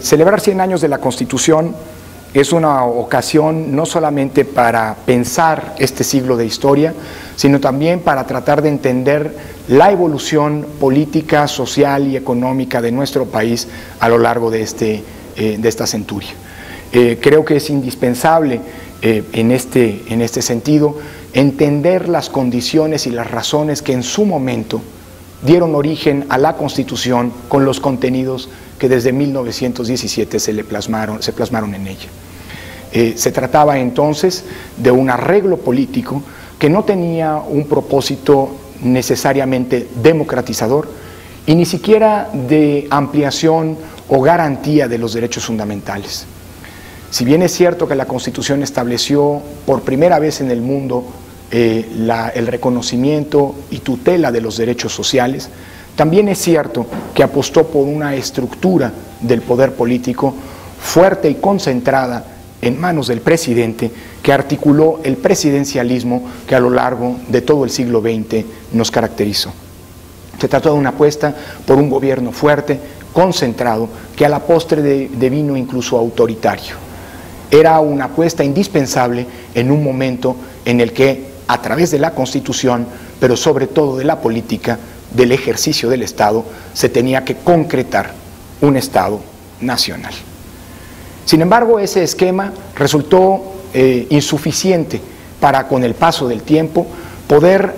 Celebrar 100 años de la Constitución es una ocasión no solamente para pensar este siglo de historia, sino también para tratar de entender la evolución política, social y económica de nuestro país a lo largo de esta centuria. Creo que es indispensable en este sentido entender las condiciones y las razones que en su momento dieron origen a la Constitución con los contenidos que desde 1917 se plasmaron en ella. Se trataba entonces de un arreglo político que no tenía un propósito necesariamente democratizador y ni siquiera de ampliación o garantía de los derechos fundamentales. Si bien es cierto que la Constitución estableció por primera vez en el mundo el reconocimiento y tutela de los derechos sociales, también es cierto que apostó por una estructura del poder político fuerte y concentrada en manos del presidente, que articuló el presidencialismo que a lo largo de todo el siglo XX nos caracterizó. Se trató de una apuesta por un gobierno fuerte, concentrado, que a la postre devino incluso autoritario. Era una apuesta indispensable en un momento en el que, a través de la Constitución, pero sobre todo de la política, del ejercicio del Estado, se tenía que concretar un Estado nacional. Sin embargo, ese esquema resultó insuficiente para, con el paso del tiempo, poder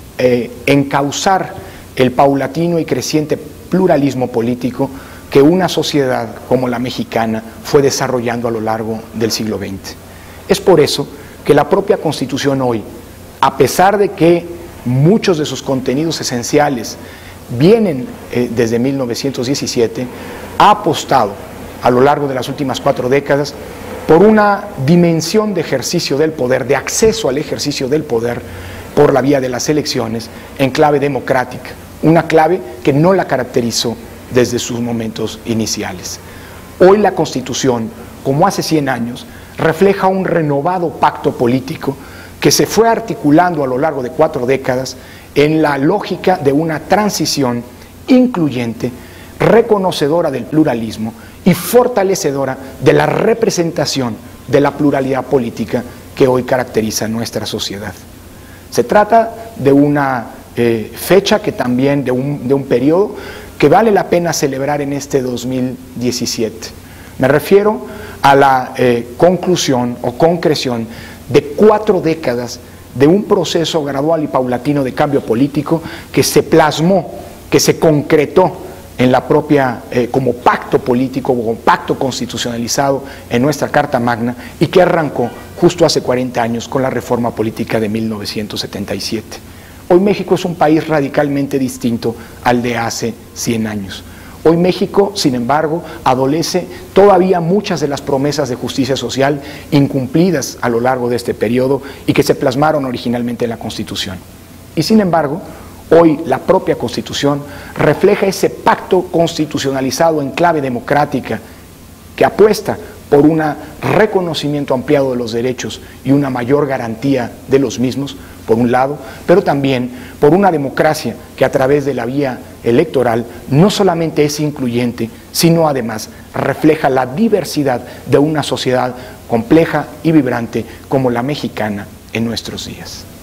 encauzar el paulatino y creciente pluralismo político que una sociedad como la mexicana fue desarrollando a lo largo del siglo XX. Es por eso que la propia Constitución hoy, a pesar de que muchos de sus contenidos esenciales vienen desde 1917, ha apostado a lo largo de las últimas 4 décadas por una dimensión de ejercicio del poder, de acceso al ejercicio del poder por la vía de las elecciones en clave democrática, una clave que no la caracterizó desde sus momentos iniciales. Hoy la Constitución, como hace 100 años, refleja un renovado pacto político que se fue articulando a lo largo de 4 décadas en la lógica de una transición incluyente, reconocedora del pluralismo y fortalecedora de la representación de la pluralidad política que hoy caracteriza nuestra sociedad. Se trata de una fecha que también, de un periodo que vale la pena celebrar en este 2017. Me refiero a la conclusión o concreción de 4 décadas de un proceso gradual y paulatino de cambio político que se plasmó, que se concretó en la propia, como pacto político, como pacto constitucionalizado en nuestra Carta Magna, y que arrancó justo hace 40 años con la reforma política de 1977. Hoy México es un país radicalmente distinto al de hace 100 años. Hoy México, sin embargo, adolece todavía muchas de las promesas de justicia social incumplidas a lo largo de este periodo y que se plasmaron originalmente en la Constitución. Y sin embargo, hoy la propia Constitución refleja ese pacto constitucionalizado en clave democrática que apuesta por un reconocimiento ampliado de los derechos y una mayor garantía de los mismos, por un lado, pero también por una democracia que a través de la vía electoral no solamente es incluyente, sino además refleja la diversidad de una sociedad compleja y vibrante como la mexicana en nuestros días.